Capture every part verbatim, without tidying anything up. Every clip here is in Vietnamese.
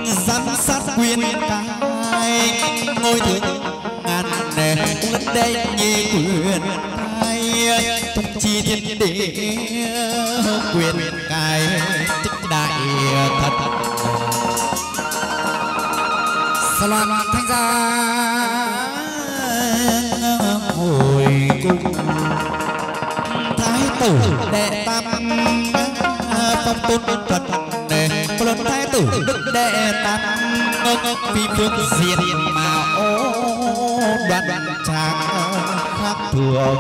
giám sát quyền cai ngôi thượng ngàn nền lên đây như quyền cai tung chi thiên địa quyền cai tích đại thật sa loan thanh gia hồi cung thái tử đệ tam phong tôn phật lần thái tử đức đệ tam phi phương diện mà ô đoạn đoạn tràng khác thường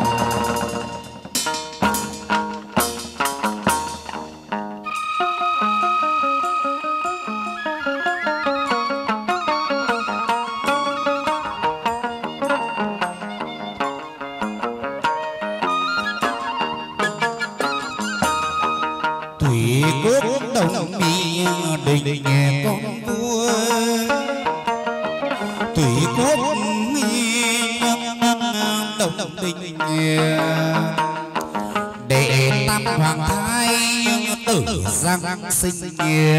đình nghe con vua thủy quốc đồng đồng đình đệ tam hoàng thái tử giang sinh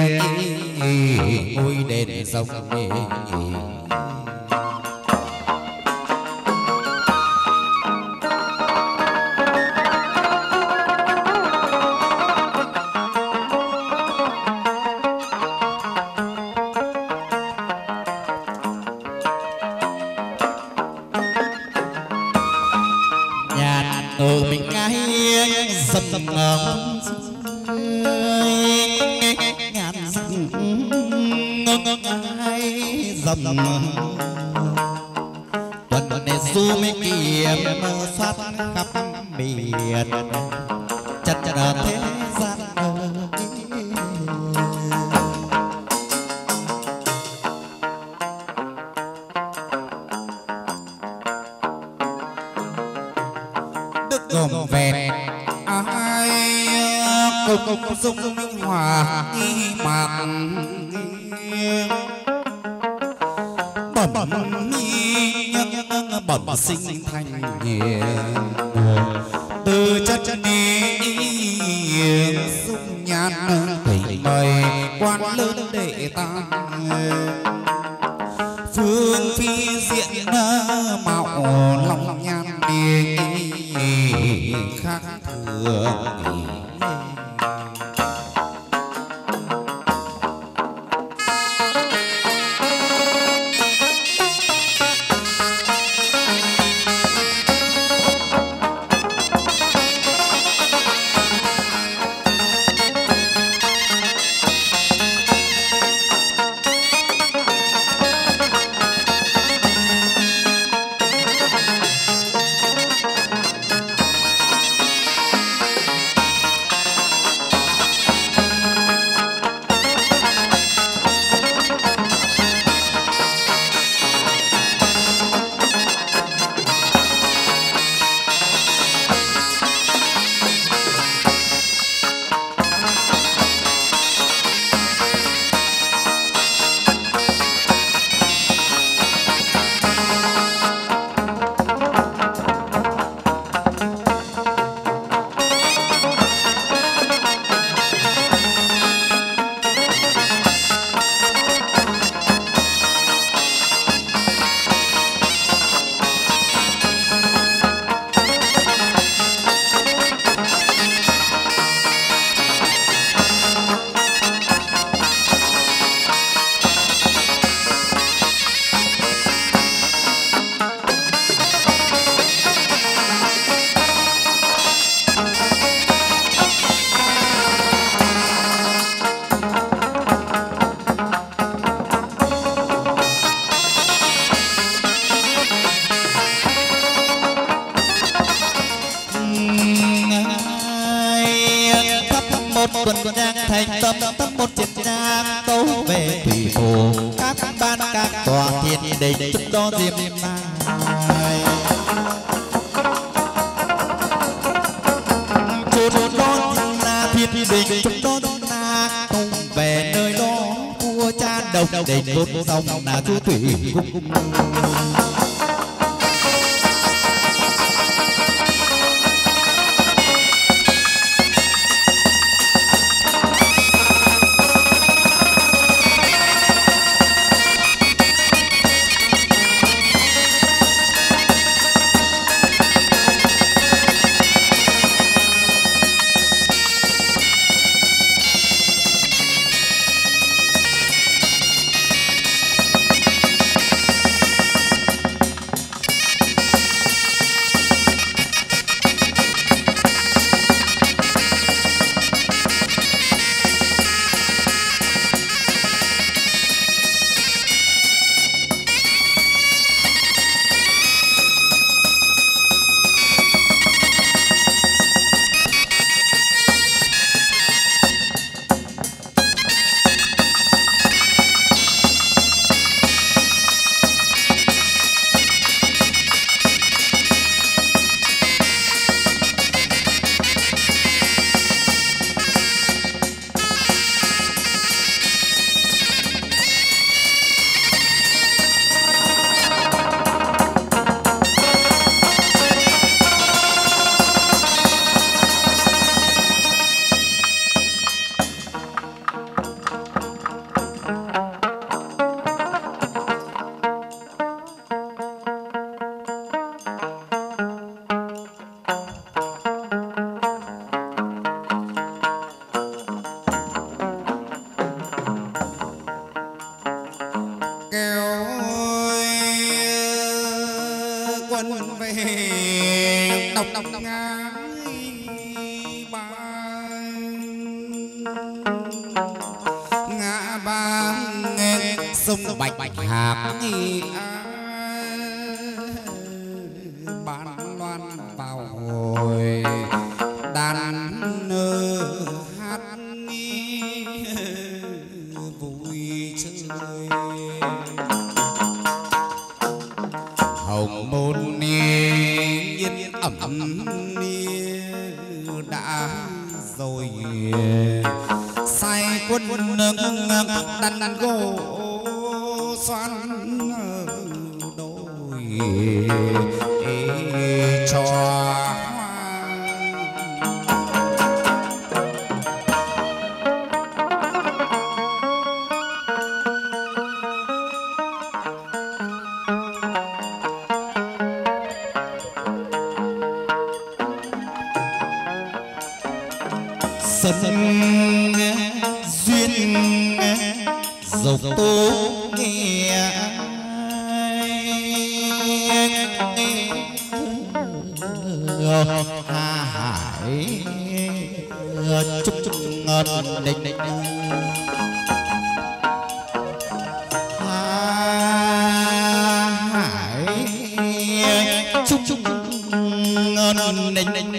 ngôi đền rồng dầm ngàn dầm tuần này du mấy kiếm sát khắp miền chặt chặt thế gian đức gồm về cùng cùng dung minh hòa mạc bẩm bẩm sinh thành từ chất chất đi dung nhan thỉnh mời quan lớn đệ tam phương phi diện mạo lòng nhan đi khác thường tuần nhang thành tâm tâm một chiến nhang tấu về thủy hồ các ban các tòa thiên đình chúc đo diêm mai chúc đo là thiên đình chúc đo là tông về nơi đó vua cha đồng đền đốt dòng là chú thủy cung đọc đọc ngang ba ngã ba sông bạch bạch hạc bán loan vào hồi đàn hát vui chơi hồng môn yên ẩm đã rồi sai quân đàn đàn gỗ xoan đôi cho sân duyên dọc tố nghe hà hải chúc chúc ngon đỉnh đỉnh hà hải chúc chúc ngon đỉnh đỉnh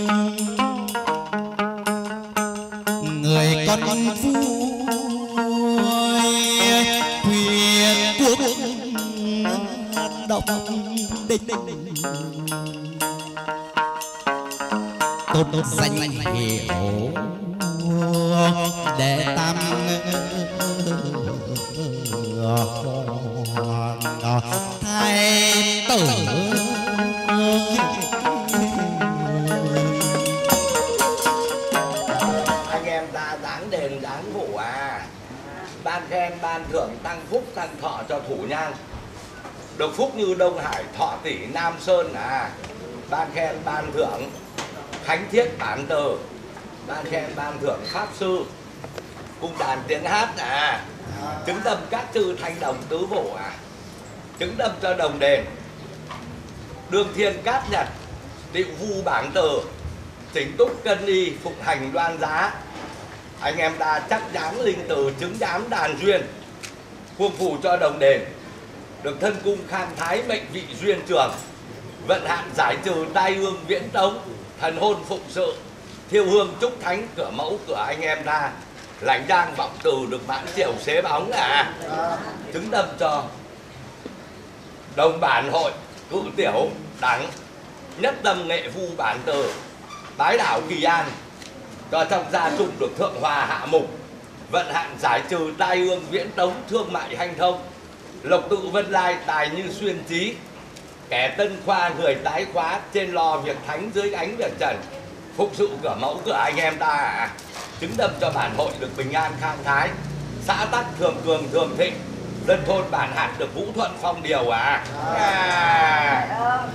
người con vui quyền quốc độc đinh tôn danh hiệu để tam thái tử ban khen ban thưởng tăng phúc tăng thọ cho thủ nhang được phúc như Đông Hải thọ tỷ Nam Sơn à ban khen ban thưởng khánh thiết bản tờ ban khen ban thưởng pháp sư cung đàn tiếng hát à chứng tâm các chư thanh đồng tứ bổ à chứng tâm cho đồng đền đương thiên cát nhật tiệu vu bảng tờ chỉnh túc cân y phục hành đoan giá anh em ta chắc dáng linh từ chứng giám đàn duyên khuôn phù cho đồng đền được thân cung khang thái mệnh vị duyên trường vận hạn giải trừ tai ương viễn tống thần hôn phụng sự thiêu hương trúc thánh cửa mẫu cửa anh em ta lãnh giang vọng từ được mãn triều xế bóng à chứng tâm cho đồng bản hội cự tiểu đẳng nhất tâm nghệ vu bản từ bái đảo Kỳ An cho trong gia chung được thượng hòa hạ mục vận hạn giải trừ tai ương viễn tống thương mại hanh thông lộc tự vân lai tài như xuyên trí kẻ tân khoa người tái khóa trên lò việc thánh dưới ánh việc trần phụng sự cửa mẫu cửa anh em ta à. Chứng tâm cho bản hội được bình an khang thái xã tắc thường cường thường thịnh dân thôn bản hạt được vũ thuận phong điều à, à.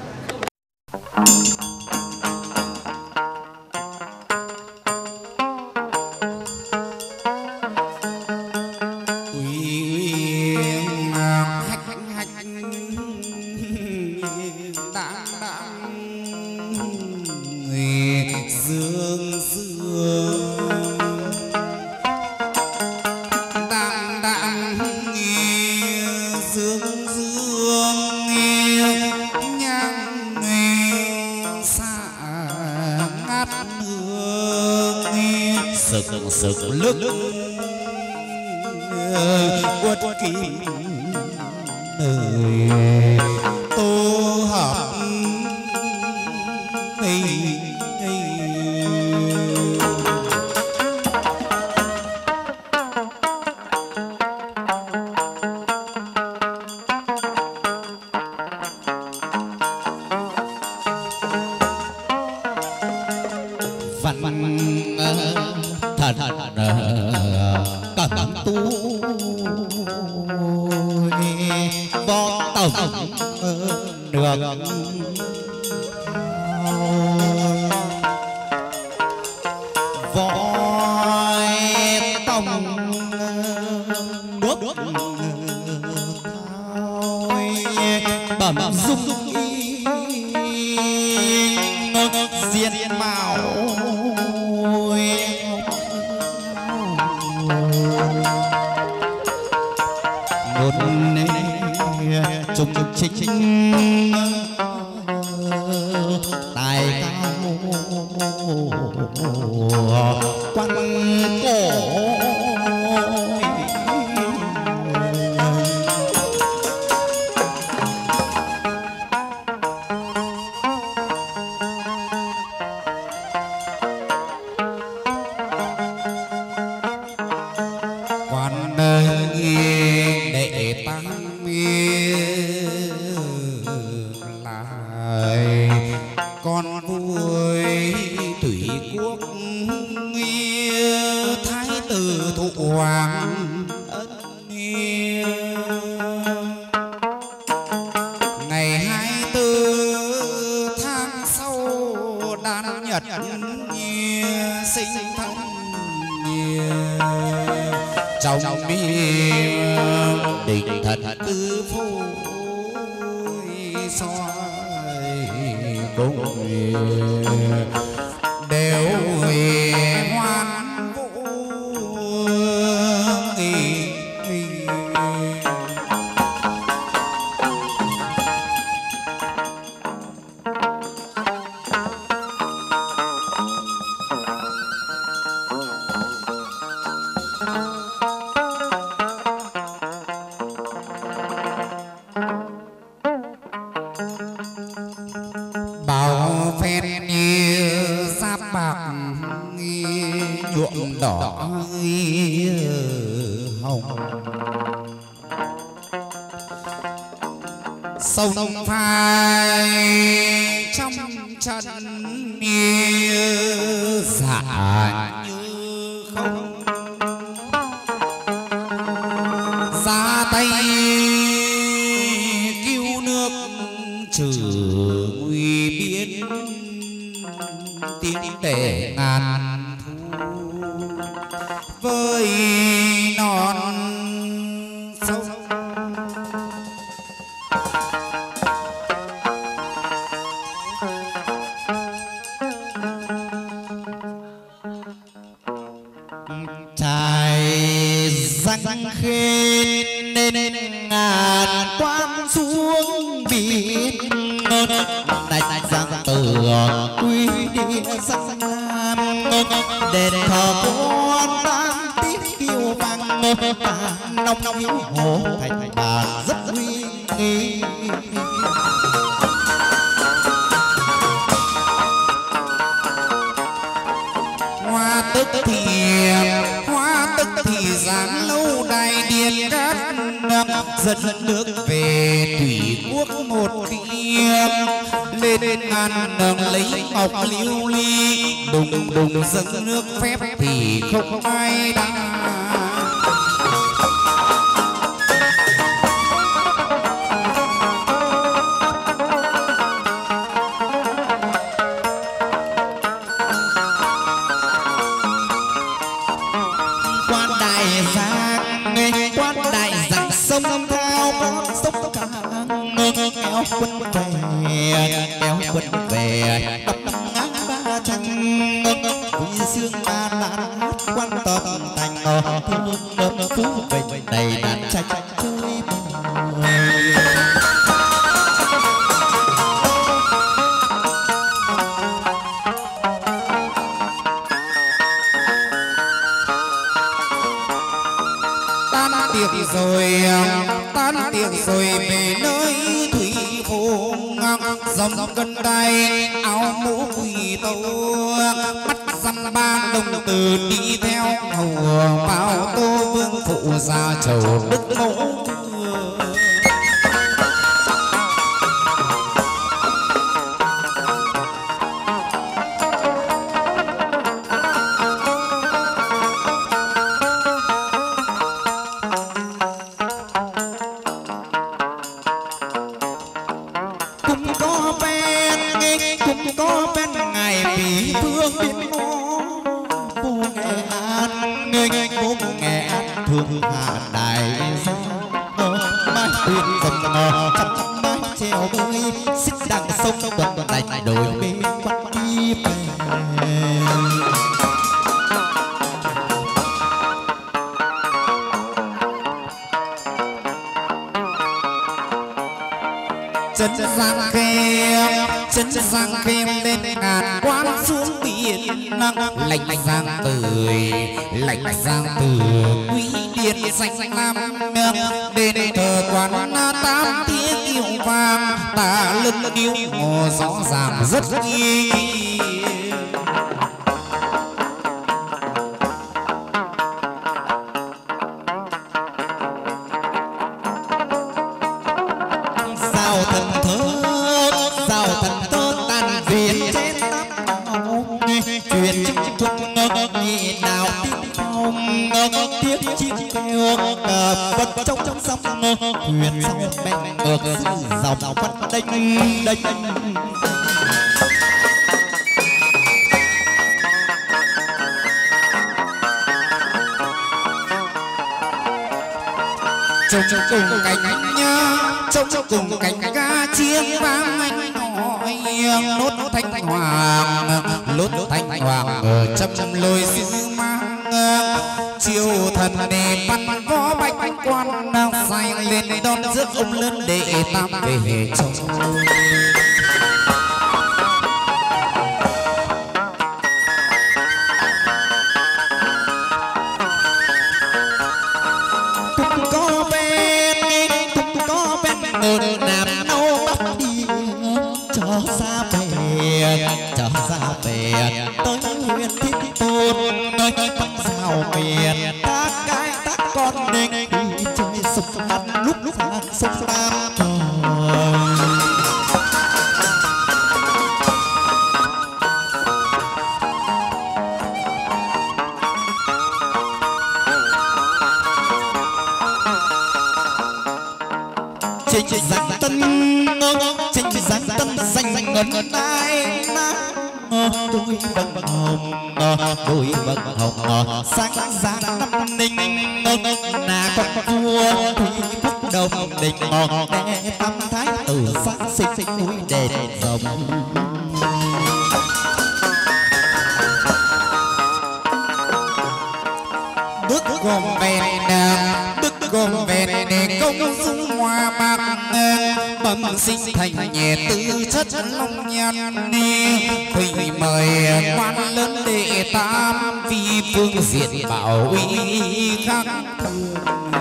sực lức quất kim đời tô hợp cẩm tu võ tổng được võ tổng nước bẩm dung hồn trùng chính tài cao quan cổ sông phai trong trận dạ như không ra tay cứu nước trừ nguy biến tiến tể ngàn thu với non sông khê nên ngàn quan xuống biển đại đại giang từ quy địa giang nam đền thờ quan tam tiết kiêu vang nông nông hiếu hồ thành bà rất uy nghi hoa tức thì hoa tức thì giáng lâu đài điện cát dẫn nước về thủy quốc một kiếp lên ngàn đường lấy ngọc lưu ly đùng đùng dâng nước phép thì không ai đăng kéo quân về kéo quân về đập ngang ba tranh quý xương ba đàn quan tâm thành thương đớm phú bình đầy đàn tranh chơi tan tiệc rồi tan tiệc rồi về nơi thủy phố dòng dòng cân đai áo mũ quỳ tâu bắt dăm ba đồng từ đi theo hầu bao tô vương phụ ra chầu đức mẫu chân giang khê chân giang khê lên ngàn quan xuống biển lạnh giang tươi lạnh giang từ quý điện xanh lam đền thờ quán tám tiếng kiêu vang ta lưng điêu rõ ràng rất nghi truyền chúc nhị đạo tiếng phong tiếc chim kêu vật trong trong sông huyền sông bèn ngược dòng văn đênh đênh trong trong cùng cánh nhá trong trong cùng cánh ca chiêng vang anh nói nốt thanh hoàng nốt thanh hoàng ở trăm trăm lôi xứ mang chiều thần đề văn võ bạch quan đang say lên đón rước ông lớn đệ tam về trong xa bè trở ra bè tới huyện thiết tôn nơi bắc sao miền ta cái ta con nên đi chơi sông ăn lúc lúc sông tam trời trình giang tân trình giang tân xanh xanh ngân ai đôi vầng hồng đôi vầng hồng sáng giang năm ninh là con vua thì phúc đồng đình đệ tam thái tử sáng sinh núi đền rồng bước gồm bèn bước gồm bèn để công dung hoa bạc bẩm sinh thành nhẹ tư chất long nhan đi thầy mời quan lớn đệ tam vì phương diện bảo uy khác thường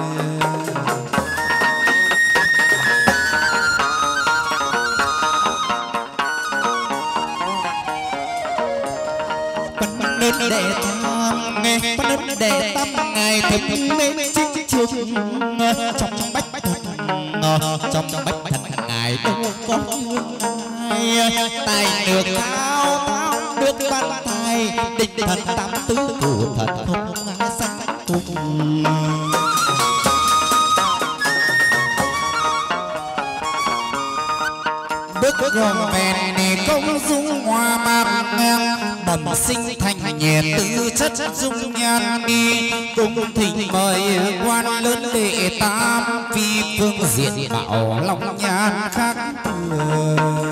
đến đệ tam nghe đến đệ tam ngày thấm mến chính trường trong bách bách trong bách thần ngài đâu có hương ai tài được cao thao được ban tài định thần tam tứ thủ thần thông sáng cùng bước gồm bèn để công dung hoa bạc bẩm sinh thành nhẹ tư chất dung nhan đi cùng thỉnh mời quan lớn đệ tam vì phương diện bảo long nhan khác thường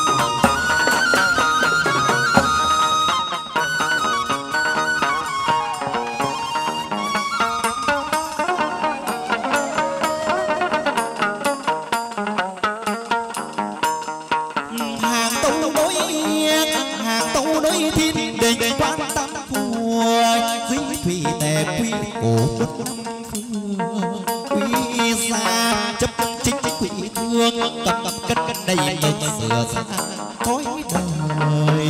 tập tập cất cất đầy ngược sửa xa thói đời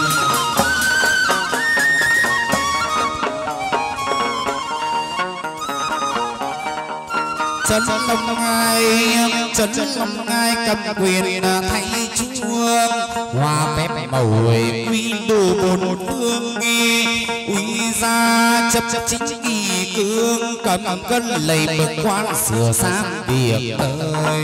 chân long ngai chân long ngai cầm quyền thay chúa hoa phép màu quy đồ bồn phương nghi uy ra chấp chấp chính kỳ cương cầm cân lầy bậc quan sửa sang việc đời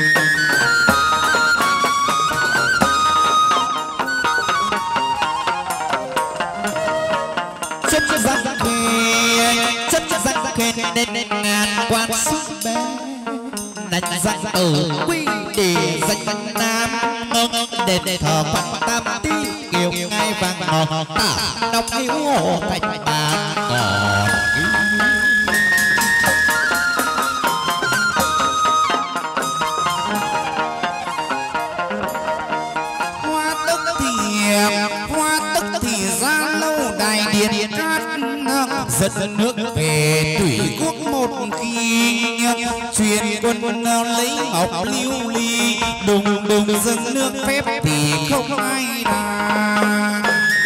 chấp giang khê chấp giang khê nên ngàn quan sức bé đánh giang tử quy để danh nam đền thờ phật tam tí kiều ngai vàng ngọc tả đọc hiếu hộ thành bàn còn dẫn nước về thủy quốc một khi truyền quân lấy ngọc lưu ly đùng đùng dâng nước phép thì không ai đàn.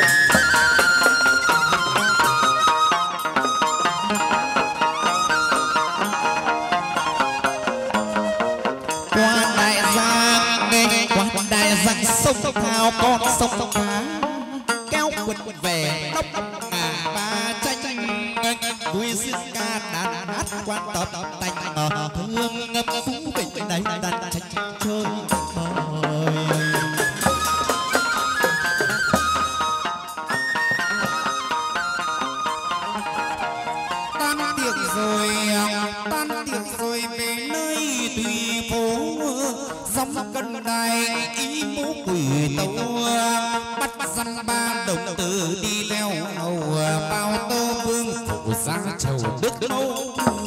Qua đại giang nghe qua đại giang sông thao con sông phá kéo quần quần về đốc ngà ba tranh đuôi xiên ca đàn hát quan tập tành ở thương ngâm phú bình đầy đàn tranh chơi bời. Tan tiệc rồi tan tiệc rồi về nơi tùy phố dòng cân đài ý mũ quỷ tàu bắt dăm ba đồng tử đi leo hầu bao tô vương phụ ra chầu đức nấu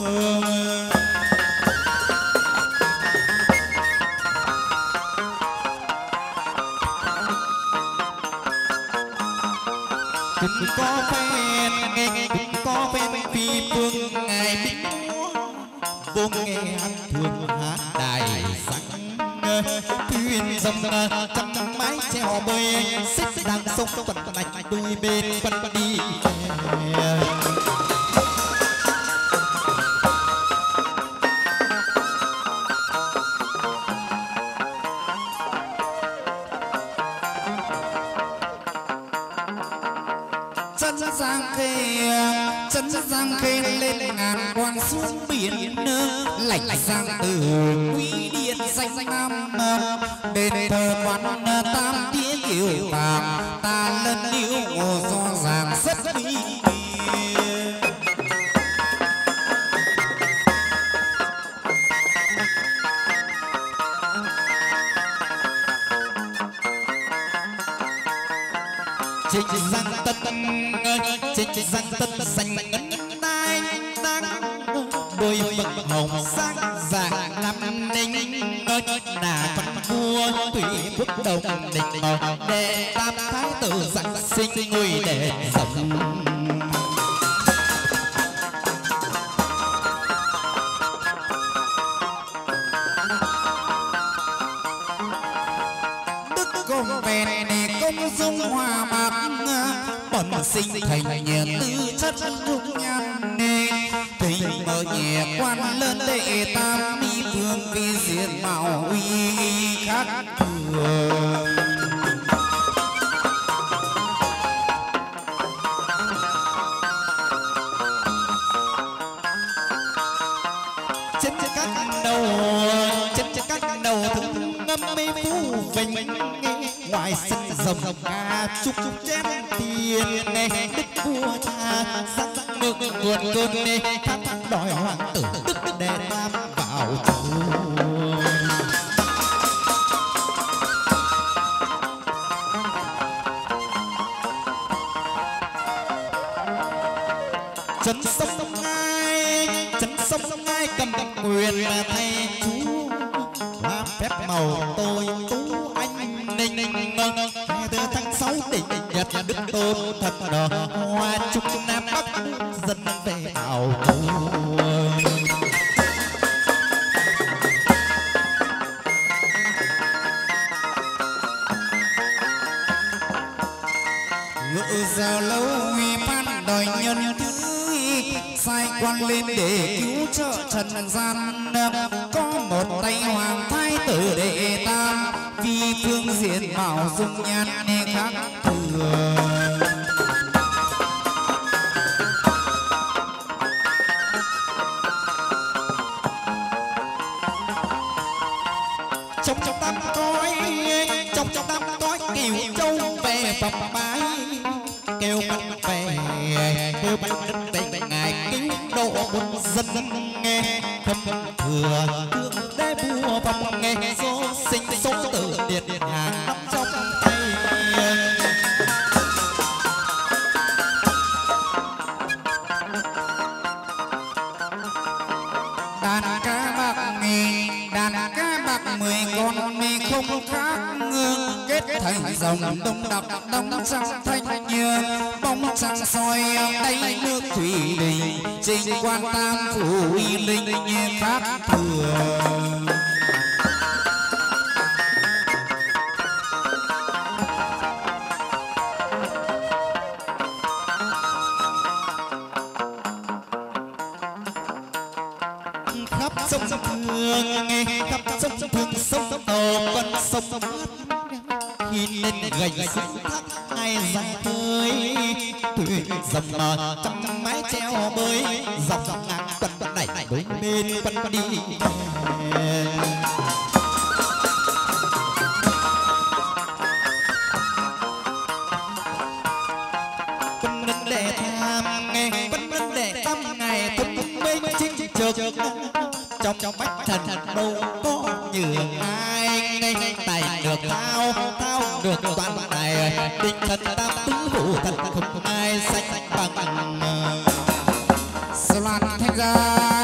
cũng có phen nghe cũng có phen phi phương ngài bính vô nghe ăn thường hát đài sáng thuyền dòng trăm mái treo bơi xích đang sông tuần lạch đôi bên quân đi chân giang khê chân giang khê lên ngàn quan xuống biển lạnh giang từ quý điện xanh nam đền thờ quan tam tía kiều vàng ta lần liễu ngô do ràng rất mỹ trên giang tân trên giang tân xanh ngân đai đang đôi mực hồng sang dạng năm ninh là con vua thủy quốc đồng định đệ tam thái tử giảng sinh ngôi đệ rộng công bèn công dung hòa mạc bẩm sinh thành nhà tư chất dung nhan tình mở nhẹ quan lớn đệ tam mi phương vi diện mạo uy khác thường trên các đầu trên các đầu thường ngâm mê phú vinh ngoài sân rồng ca chúc chén tiền đức vua cha sắc ngược nguồn cơn thắt đòi hoàng tử đức để nam vào chùa chân sông ngai chân sông ngai cầm quyền thay chú làm phép màu tôi tú anh ninh ninh ngân từ tháng sáu đỉnh nhật đức tôn thật đỏ hoa chúc nam bắc dân về ảo ngự giờ lâu huy phan đòi nhân thứ sai quan lên để cứu trợ trần gian có một tay hoàng thái tử đệ tam vì phương diện bảo dung nhan khác thường trong trong tam cõi trong trong tam cõi kiều châu về phẩm bái kêu bắt về kêu bắt đất về ngài cứu độ một dân nghe không thừa thương đế vua phong nghe số sinh số tử điện điện hàng năm trong tay đàn cá bạc nghề đàn cá bạc mười con mê khô không khác kết thành dòng đông đặc đông trăng thanh nhường bóng trăng soi đáy nước thủy đình trình quan tam phủ uy linh khác thường. khắp sông sông thương khắp sông sông thương sông tàu con sông khi lên gành sông thác ai ra tới thuyền dầm mờ trong mái treo bơi dọc dọc ngang quần đẩy đôi bên quần đi quần đất để tham nghe quần đất để tâm ngày tung mấy chính trực trong trong bách thần đâu có nhường ai ngay tài được thao thao được toàn này định thần tam tứ vũ thần không ai sánh bằng Loan thanh ra